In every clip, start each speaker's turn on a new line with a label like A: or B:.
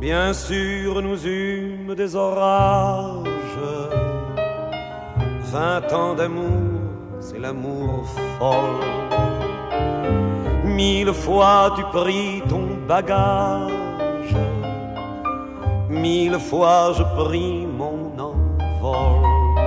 A: Bien sûr, nous eûmes des orages. 20 ans d'amour, c'est l'amour folle. 1000 fois tu pris ton bagage. 1000 fois je pris mon envol.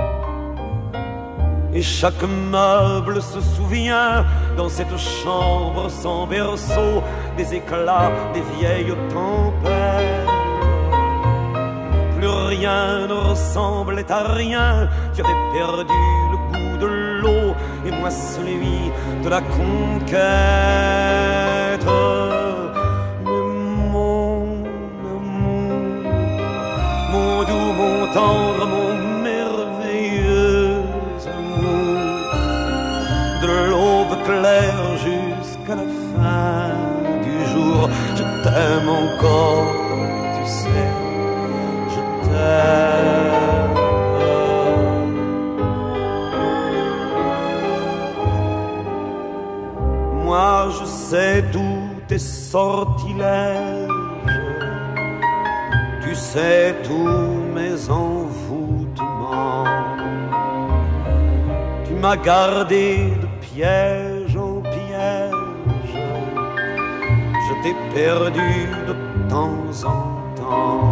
A: Et chaque meuble se souvient dans cette chambre sans berceau des éclats des vieilles tempêtes. Plus rien ne ressemblait à rien. Tu avais perdu le goût de l'eau et moi celui de la conquête. Mais mon amour, mon doux, mon tendre, mon merveilleux amour, de l'aube claire jusqu'à la fin du jour, je t'aime encore, tu sais. Moi je sais tous tes sortilèges, tu sais tous mes envoûtements. Tu m'as gardé de piège en piège, je t'ai perdu de temps en temps.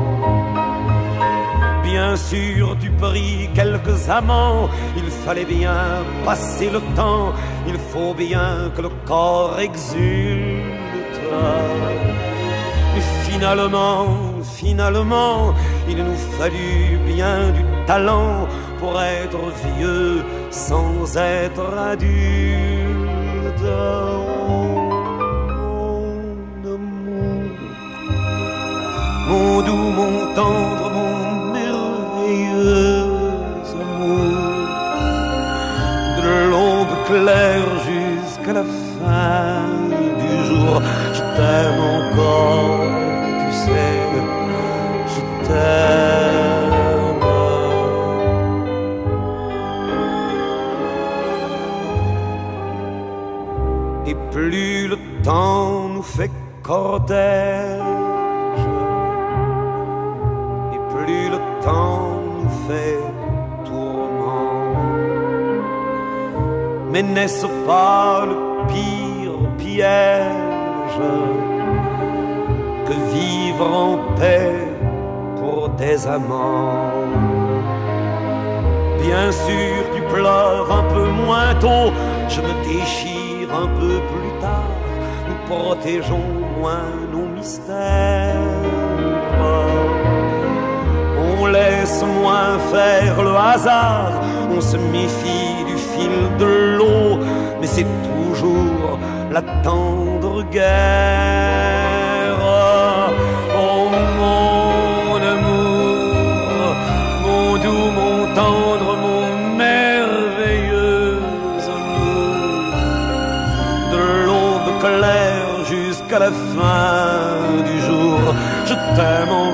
A: Bien sûr, tu pris quelques amants, il fallait bien passer le temps, il faut bien que le corps exulte. Et finalement, il nous fallut bien du talent pour être vieux sans être adulte. Mon amour, mon doux, mon tendre, mon amour, de l'aube claire jusqu'à la fin du jour, je t'aime encore, tu sais, je t'aime. Et plus le temps nous fait cortège, et plus le temps fait tourment. Mais n'est-ce pas le pire piège que vivre en paix pour des amants? Bien sûr, tu pleures un peu moins tôt, je me déchire un peu plus tard, nous protégeons moins nos mystères. On laisse moins faire le hasard, on se méfie du fil de l'eau, mais c'est toujours la tendre guerre. Oh mon amour, mon doux, mon tendre, mon merveilleux amour, de l'aube claire jusqu'à la fin du jour, je t'aime